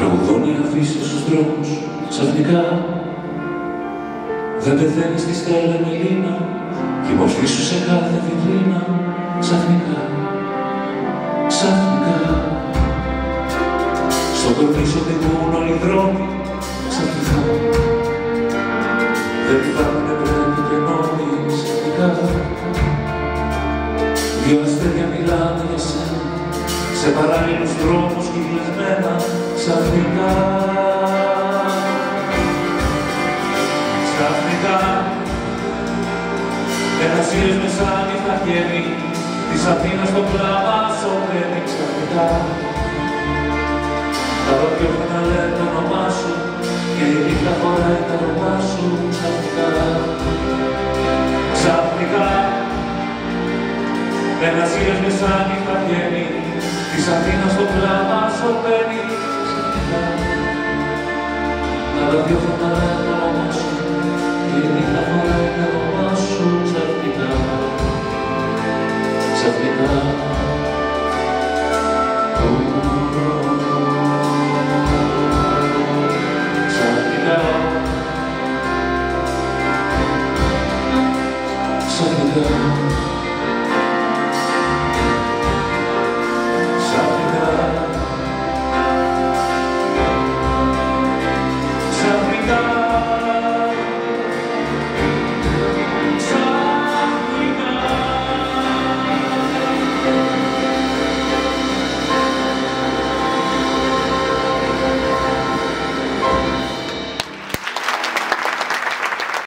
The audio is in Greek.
Τραγουδώνει αφήσει στους δρόμους, ξαφνικά. Δεν πεθαίνει στη στέλα Μελίνα, κι η μορφή σου σε κάθε βιτρίνα. Ξαφνικά, ξαφνικά. Στο κορνίσο οδηγούν όλοι οι δρόμοι, ξαφνικά. Δεν υπάρχουν πρέπει και νόμοι, ξαφνικά. Δυο αστέρια μιλάνε για σένα, σε παράλληλους δρόμους κυκλισμένα, ξαφνικά. Ξαφνικά, ένας ήλιος μεσάνυχτα βγαίνει, της Αθήνας το κλάμα σωπαίνει. Ξαφνικά, τα ραδιόφωνα λένε το όνομά σου και η νύχτα χωράει το όνομά σου. Ξαφνικά, ξαφνικά, ένας ήλιος μεσάνυχτα βγαίνει, της Αθήνας το κλάμα σωπαίνει. Ξαφνικά, τα ραδιόφωνα λένε